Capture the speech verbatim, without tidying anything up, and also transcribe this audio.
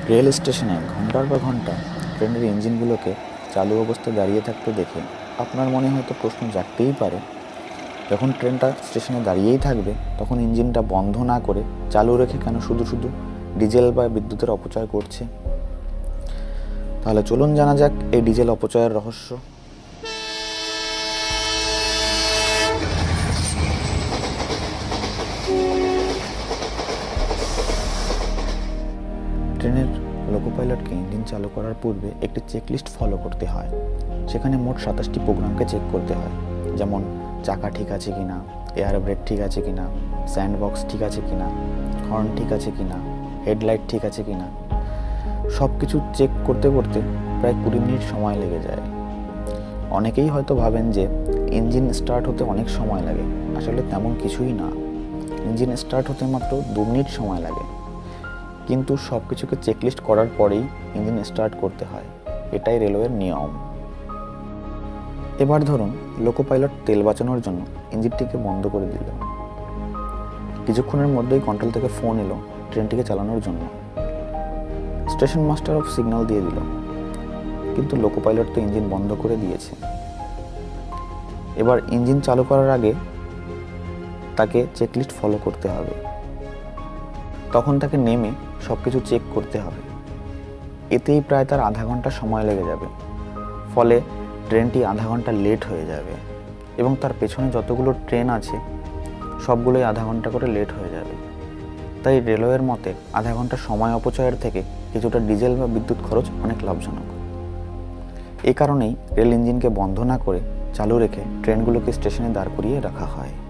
Rail স্টেশনে ঘন্টার পর ঘন্টা ট্রেনের ইঞ্জিনগুলোকে চালু অবস্থায় দাঁড়িয়ে থাকতে দেখে আপনার মনে হয়তো প্রশ্ন জাগতেই পারে, যখন ট্রেনটা স্টেশনে দাঁড়িয়েই থাকবে তখন ইঞ্জিনটা বন্ধ না করে চালু রেখে কেন শুধু শুধু ডিজেল বা বিদ্যুতের অপচয় করছে। তাহলে চলুন জানা যাক এই ডিজেল অপচয়ের রহস্য। ট্রেনের লোকো পাইলটকে ইঞ্জিন চালু করার পূর্বে একটি চেকলিস্ট ফলো করতে হয়। সেখানে মোট সাতাশটি প্রোগ্রামকে চেক করতে হয়, যেমন চাকা ঠিক আছে কিনা, এয়ার ব্রেক ঠিক আছে কিনা, স্যান্ড বক্স ঠিক আছে কিনা, হর্ন ঠিক আছে কিনা, হেডলাইট ঠিক আছে কিনা। সব কিছু চেক করতে করতে প্রায় কুড়ি মিনিট সময় লেগে যায়। অনেকেই হয়তো ভাবেন যে ইঞ্জিন স্টার্ট হতে অনেক সময় লাগে, আসলে তেমন কিছুই না। ইঞ্জিন স্টার্ট হতে মাত্র দু মিনিট সময় লাগে, কিন্তু সব কিছুকে চেকলিস্ট করার পরেই ইঞ্জিন স্টার্ট করতে হয়। এটাই রেলওয়ের নিয়ম। এবার ধরুন লোকো পাইলট তেল বাঁচানোর জন্য ইঞ্জিনটিকে বন্ধ করে দিল। কিছুক্ষণের মধ্যেই কন্ট্রোল থেকে ফোন এলো ট্রেনটিকে চালানোর জন্য। স্টেশন মাস্টার অফ সিগন্যাল দিয়ে দিল, কিন্তু লোকো পাইলট তো ইঞ্জিন বন্ধ করে দিয়েছে। এবার ইঞ্জিন চালু করার আগে তাকে চেকলিস্ট ফলো করতে হবে। তখন তাকে নেমে সব কিছু চেক করতে হবে। এতেই প্রায় তার আধা ঘন্টা সময় লেগে যাবে। ফলে ট্রেনটি আধা ঘন্টা লেট হয়ে যাবে এবং তার পেছনে যতগুলো ট্রেন আছে সবগুলোই আধা ঘন্টা করে লেট হয়ে যাবে। তাই রেলওয়ের মতে আধা ঘন্টা সময় অপচয়ের থেকে কিছুটা ডিজেল বা বিদ্যুৎ খরচ অনেক লাভজনক। এই কারণেই রেল ইঞ্জিনকে বন্ধ না করে চালু রেখে ট্রেনগুলোকে স্টেশনে দাঁড় করিয়ে রাখা হয়।